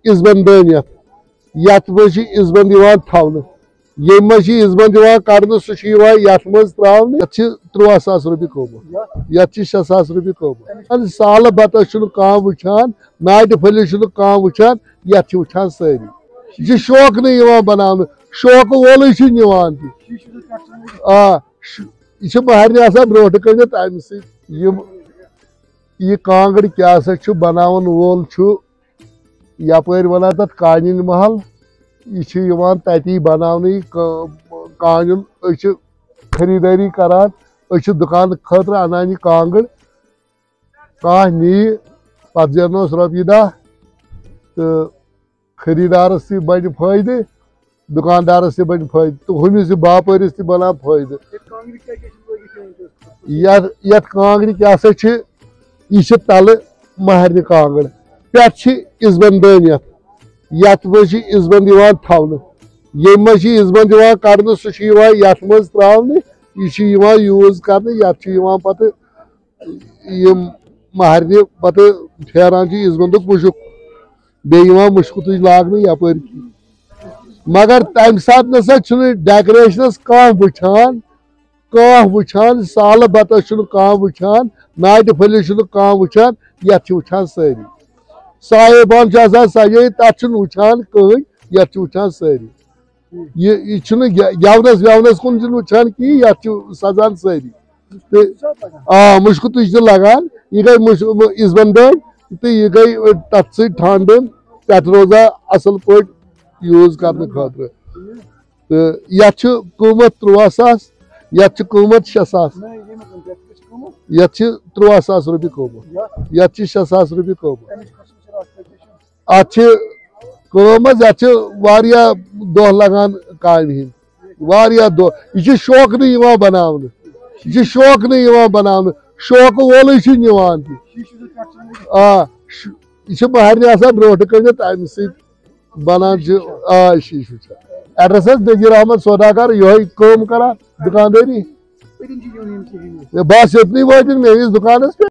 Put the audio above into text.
izband döniyat. Yat maz izband diwan thavne. Yem maz izband diwan karne su diwan yat maz travne. Yat 13,000 rupi komu. Yat 6,000 rupi komu. Hani sal bata şunu kam uçan, nayd phali şunu kam uçan, yat uçan sari. Ye şok ne diwan banavne. Şok wol için diwan. Ye baharne asan brot kanit am sit. Ye kangri kya sa chu banavan wol chu yapar wana tat Kanin Mahal. Ye yiwan tati banavne kanun öçü kharidari karan öçü dukan khatra anani kangr kahni patjarnos rapida खरीदार से बड़ फायदे दुकानदार से बड़ फायदे तो हमें से बापर से बना फायदे यत कांगड़ क्या यह तल महरन कांगड़ पे इजबंद दनियत यत मज इजबंद थवन ये मज इजबंद कर सह यथ मज त्राने यह यूज कर पे महरन पे फेरान इजबंद मुशुक बे मुश्क तुज लागन यपर मगर तम सात नसा डेकोरेशनस कह वुचान साल बत कह वुचान नाट फल कह वुचान यथ वुचान सारी साहेबान सजे तथ वुचान कहीं यथ वुचान सारी यह गेवनस वेवनस कुन वुचान कहीं यथ सजान सारी मुश्क तुज लगान यह गई इजबंद तो यह गई तथ सी ठंडन तथ रोजा असल पे यूज करने खतर तो यथ कीमत 13,000 यथ कीमत 6,000 यथ 13,000 रुपये कीमत यथ 6,000 रुपये कीमत अत दह लगान कान दह यह शौक नहीं बनाने यह शौक नहीं बनाने शौक वोल यह महरन आसान ब्रोट कनित अम बनान शीश एड्रेस नजीर अहमद सौदागर यही काम करा दुकानदारी बस योतनी वात मेस दुकानस पे।